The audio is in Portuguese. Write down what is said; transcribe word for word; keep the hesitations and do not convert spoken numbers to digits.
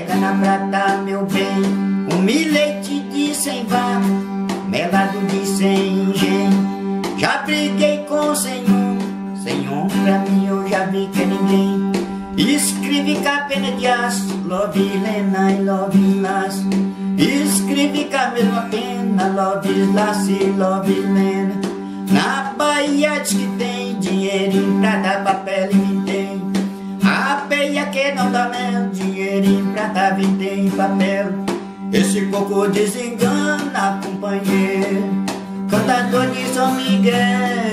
pega na prata, meu bem, um milete de cem vá, melado de cem engenho. Já briguei com cem um, cem um pra mim eu já vi que é ninguém. Escrevi com a pena de aço, love Lena e love laço. Escrevi com a mesma pena, love laço e love Lena. Na Bahia diz que tem dinheirinho pra dar papel e vintém. A peia que não dá mel, dinheirinho pra dar vintém papel. Esse coco desengana, companheiro, cantador de São Miguel.